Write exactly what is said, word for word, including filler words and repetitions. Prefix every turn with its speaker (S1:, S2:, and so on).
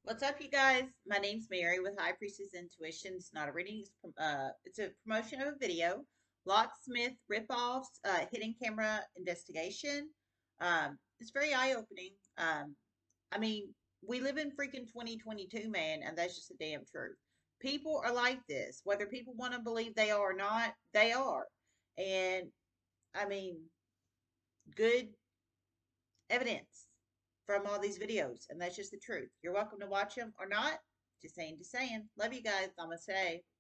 S1: What's up, you guys? My name's Mary with High Priestess Intuition. It's not a reading. It's, prom- uh, it's a promotion of a video. Locksmith Ripoffs, uh, Hidden Camera Investigation. Um, it's very eye-opening. Um, I mean, we live in freaking twenty twenty-two, man, and that's just the damn truth. People are like this. Whether people want to believe they are or not, they are. And, I mean, good evidence from all these videos, and that's just the truth. You're welcome to watch them or not. Just saying, just saying. Love you guys. I'm gonna say.